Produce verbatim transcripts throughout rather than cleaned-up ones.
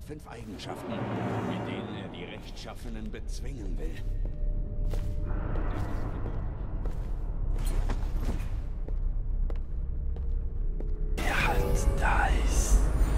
fünf Eigenschaften, mit denen er die Rechtschaffenen bezwingen will. Der halt da ist.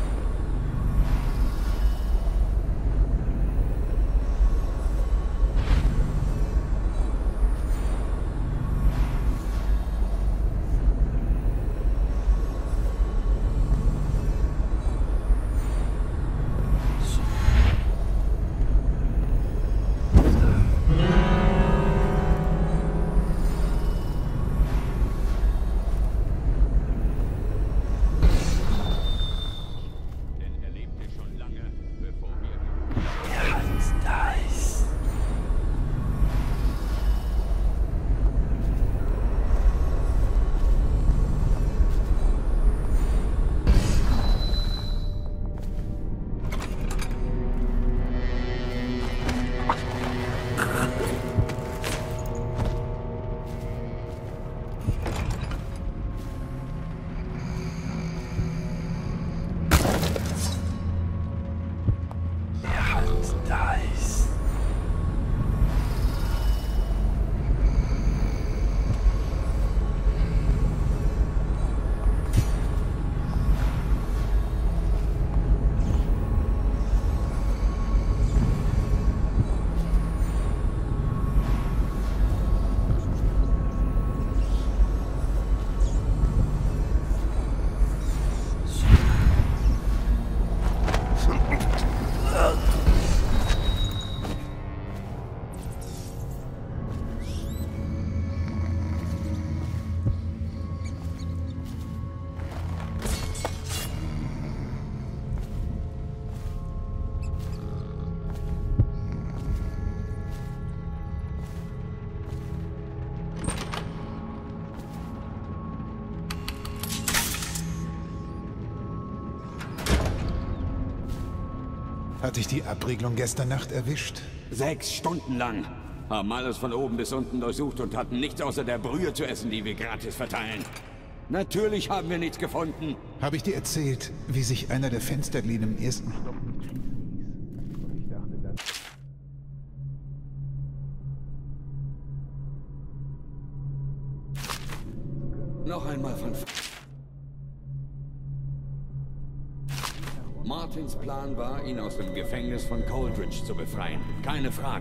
Hat dich die Abriegelung gestern Nacht erwischt? Sechs Stunden lang. Haben alles von oben bis unten durchsucht und hatten nichts außer der Brühe zu essen, die wir gratis verteilen. Natürlich haben wir nichts gefunden. Habe ich dir erzählt, wie sich einer der Fensterglieden im ersten Stock nicht schließen ließ? Und ich dachte, das... Noch einmal von... Martins Plan war, ihn aus dem Gefängnis von Coldridge zu befreien. Keine Frage.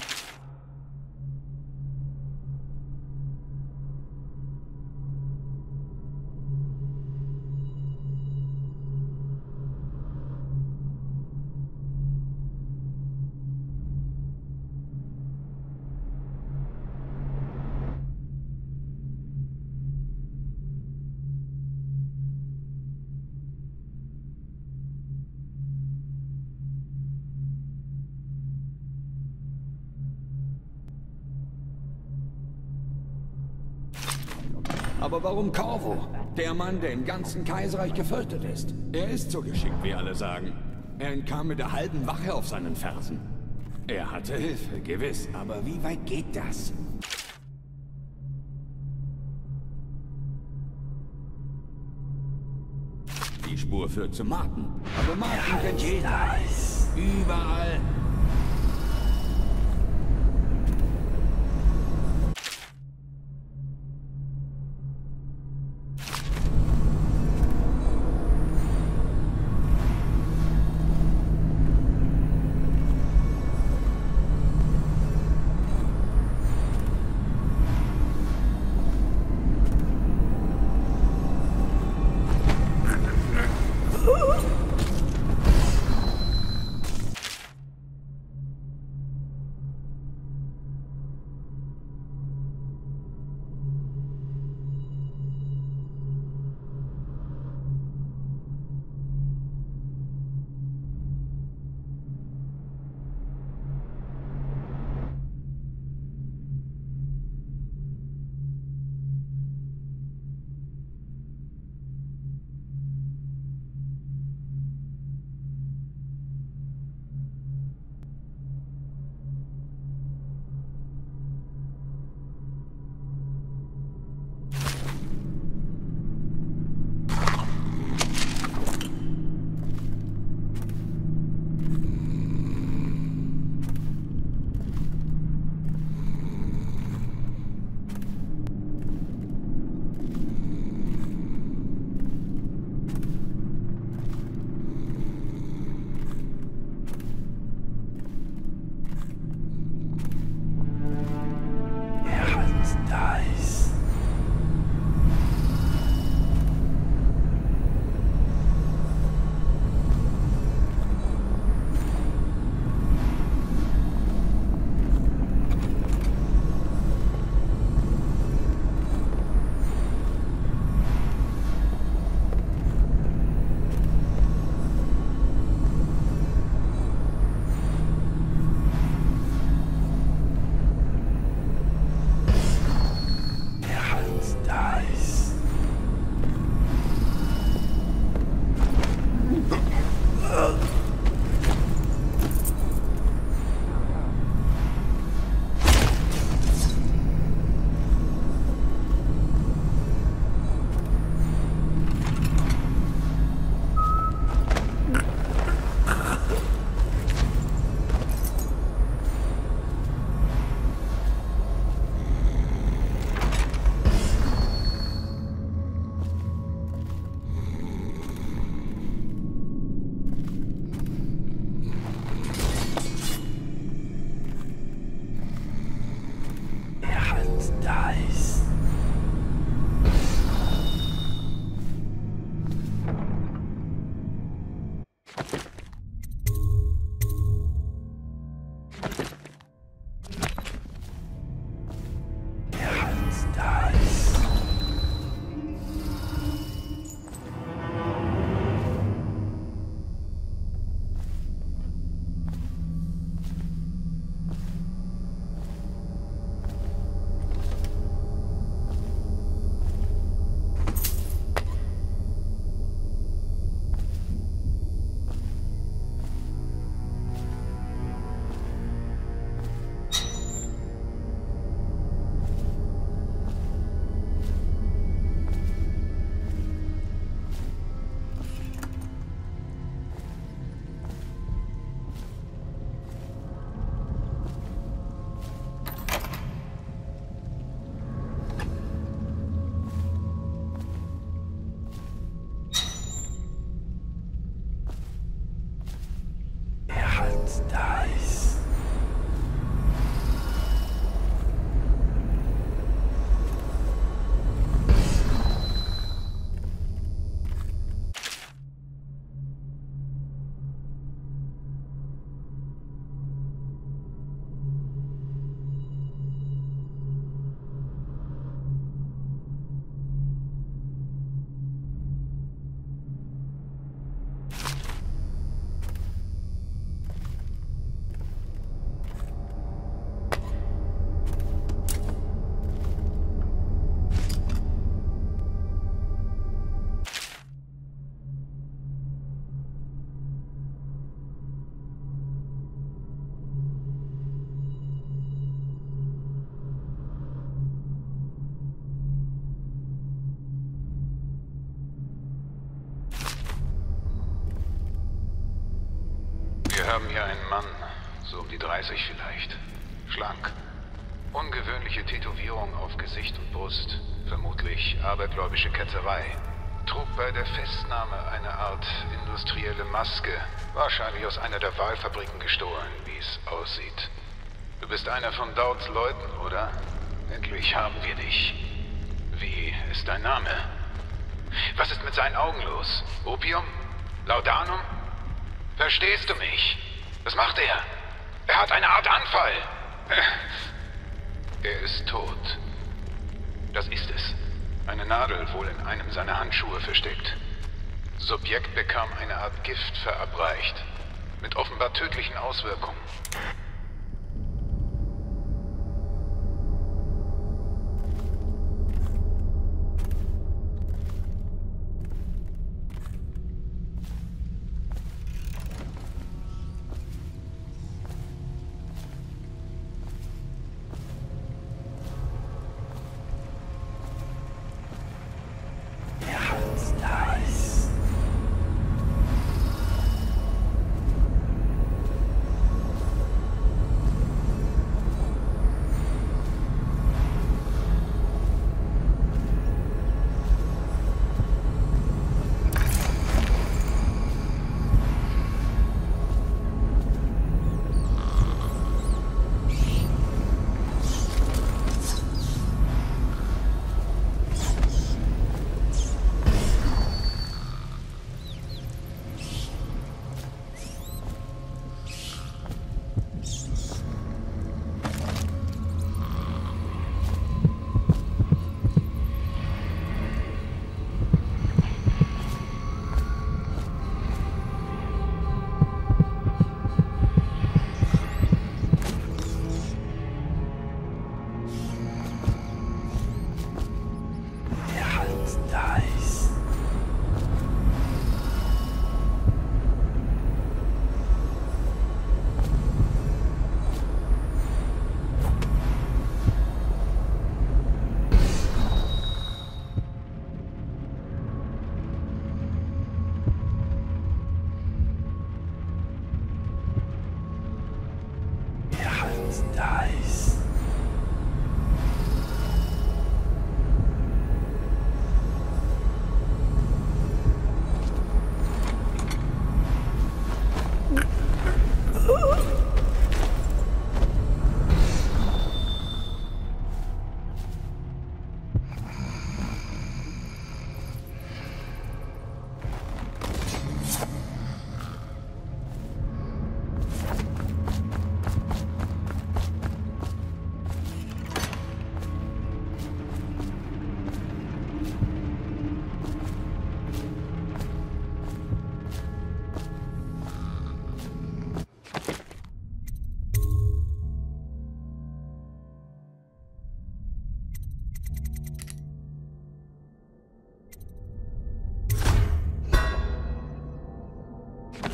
Aber warum Corvo? Der Mann, der im ganzen Kaiserreich gefoltert ist. Er ist so geschickt, wie alle sagen. Er entkam mit der halben Wache auf seinen Fersen. Er hatte Hilfe, gewiss. Aber wie weit geht das? Die Spur führt zu Martin. Aber Martin kennt jeder. Überall. Wir haben hier einen Mann, so um die dreißig vielleicht. Schlank. Ungewöhnliche Tätowierung auf Gesicht und Brust. Vermutlich abergläubische Ketzerei. Trug bei der Festnahme eine Art industrielle Maske. Wahrscheinlich aus einer der Walfabriken gestohlen, wie es aussieht. Du bist einer von Dauds Leuten, oder? Endlich haben wir dich. Wie ist dein Name? Was ist mit seinen Augen los? Opium? Laudanum? Verstehst du mich? Was macht er? Er hat eine Art Anfall. Er ist tot. Das ist es. Eine Nadel wohl in einem seiner Handschuhe versteckt. Subjekt bekam eine Art Gift verabreicht. Mit offenbar tödlichen Auswirkungen.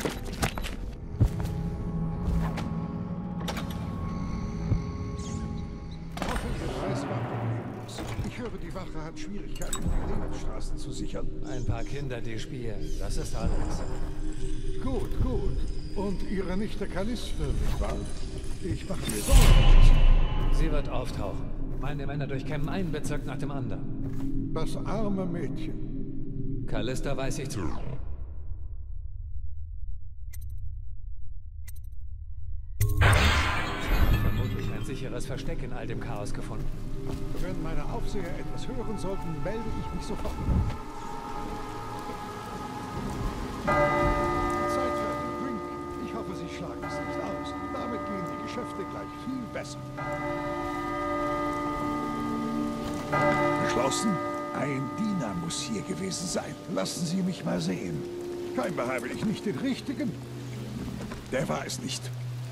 Ich höre, die Wache hat Schwierigkeiten, die Lebensstraßen zu sichern. Ein paar Kinder, die spielen. Das ist alles. Gut, gut. Und Ihre Nichte Callisto, nicht wahr? Ich mache mir Sorgen. Sie wird auftauchen. Meine Männer durchkämmen einen Bezirk nach dem anderen. Das arme Mädchen. Callista weiß ich zu. Vermutlich ein sicheres Versteck in all dem Chaos gefunden. Wenn meine Aufseher etwas hören sollten, melde ich mich sofort. Zeit für einen Drink. Ich hoffe, Sie schlagen es nicht aus. Damit gehen die Geschäfte gleich viel besser. Geschlossen? Ein Diener muss hier gewesen sein. Lassen Sie mich mal sehen. Scheinbar habe ich nicht den richtigen. Der war es nicht.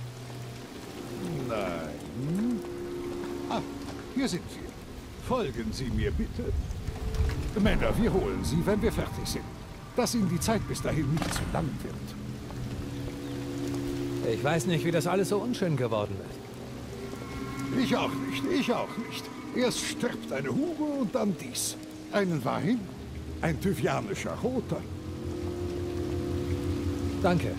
Nein. Ah, hier sind wir. Folgen Sie mir bitte. Männer, wir holen Sie, wenn wir fertig sind. Dass Ihnen die Zeit bis dahin nicht zu lang wird. Ich weiß nicht, wie das alles so unschön geworden wird. Ich auch nicht, ich auch nicht. Erst stirbt eine Hure und dann dies. Einen Wein, ein tyvianischer Roter. Danke.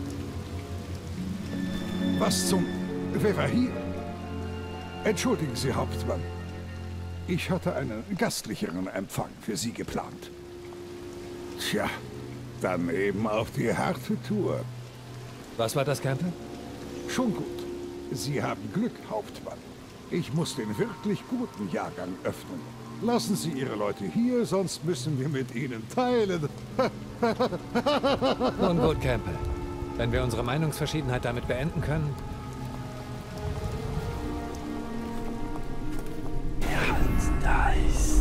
Was zum... Wer war hier? Entschuldigen Sie, Hauptmann. Ich hatte einen gastlicheren Empfang für Sie geplant. Tja, dann eben auf die harte Tour. Was war das, Campbell? Schon gut. Sie haben Glück, Hauptmann. Ich muss den wirklich guten Jahrgang öffnen. Lassen Sie Ihre Leute hier, sonst müssen wir mit ihnen teilen. Nun gut, Campbell. Wenn wir unsere Meinungsverschiedenheit damit beenden können... Der Halt da ist.